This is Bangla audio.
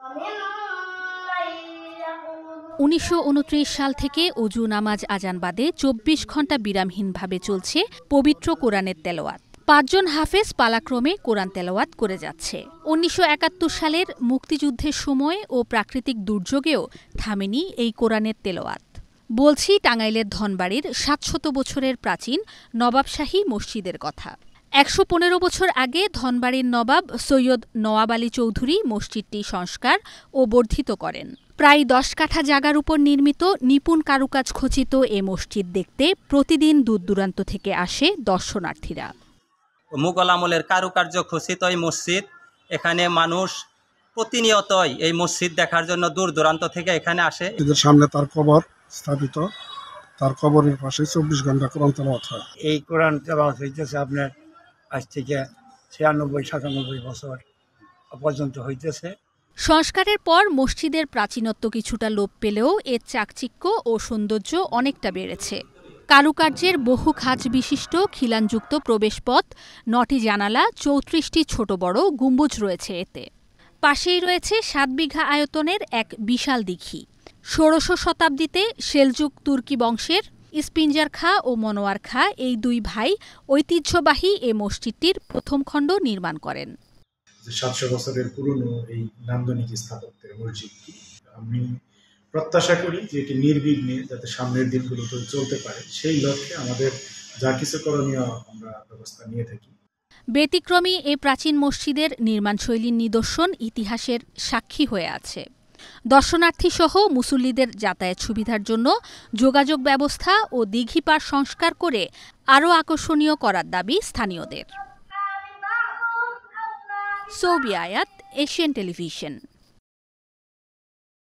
1929 সাল থেকে অজু নামাজ আজান বাদে 24 ঘণ্টা বিরামহীনভাবে চলছে পবিত্র কোরআনের তেলাওয়াত। 5 জন হাফেজ পালাক্রমে কোরআন তেলাওয়াত করে যাচ্ছে। 1971 সালের মুক্তিযুদ্ধের সময় ও প্রাকৃতিক দুর্যোগেও থামেনি এই কোরআনের তেলাওয়াত। বলছি টাঙ্গাইলের ধনবাড়ির 700 বছরের প্রাচীন নবাবশাহী মসজিদের কথা। 115 বছর আগে ধনবাড়ির নবাব সৈয়দ নওয়াব আলী চৌধুরী মসজিদটি সংস্কার ও বর্ধিত করেন। প্রায় 10 কাঠা জায়গার উপর নির্মিত নিপুণ কারুকাজ খচিত এ মসজিদ দেখতে প্রতিদিন দূর-দূরান্ত থেকে আসে দর্শনার্থীরা। মুঘল আমলের কারুকার্য খচিত এই মসজিদ, এখানে মানুষ প্রতিনিয়তই এই মসজিদ দেখার জন্য দূর দূরান্ত থেকে এখানে আসে। এদের সামনে তার কবর স্থাপিত, তার কবরের পাশে 24 ঘন্টা কোরআন তেলাওয়াত হয়। এই কোরআন তেলাওয়াত হইতেছে আপনার আজ থেকে 96-97 বছর পর্যন্ত হইতেছে। সংস্কারের পর মসজিদের প্রাচীনত্ব কিছুটা লোপ পেলেও এর চাকচিক্য ও সৌন্দর্য অনেকটা বেড়েছে। কারুকার্যের বহু খাঁজ বিশিষ্ট খিলানযুক্ত প্রবেশপথ, 9টি জানালা, 34টি ছোট বড় গম্বুজ রয়েছে এতে। পাশেই রয়েছে 7 বিঘা আয়তনের এক বিশাল দিঘি। 16শ শতাব্দীতে সেলজুক তুর্কি বংশের ইস্পিঞ্জার খাঁ ও মনোয়ার খাঁ এই দুই ভাই ঐতিহ্যবাহী এ মসজিদটির প্রথম খণ্ড নির্মাণ করেন। 700 বছরের পুরনো এই নান্দনিক স্থাপত্যের মসজিদটি আমি প্রত্যাশা করি যে এটি নির্বিঘ্নে যাতে সামনের দিনগুলোতে চলতে পারে, সেই লক্ষ্যে আমাদের যা কিছু করণীয় আমরা ব্যবস্থা নিয়ে থাকি। ব্যতিক্রমী এ প্রাচীন মসজিদের নির্মাণশৈলীর নিদর্শন ইতিহাসের সাক্ষী হয়ে আছে। দর্শনার্থীসহ মুসল্লিদের যাতায়াত সুবিধার জন্য যোগাযোগ ব্যবস্থা ও দিঘি পার সংস্কার করে আরও আকর্ষণীয় করার দাবি স্থানীয়দের। সৌবি আয়াত, এশিয়ান টেলিভিশন।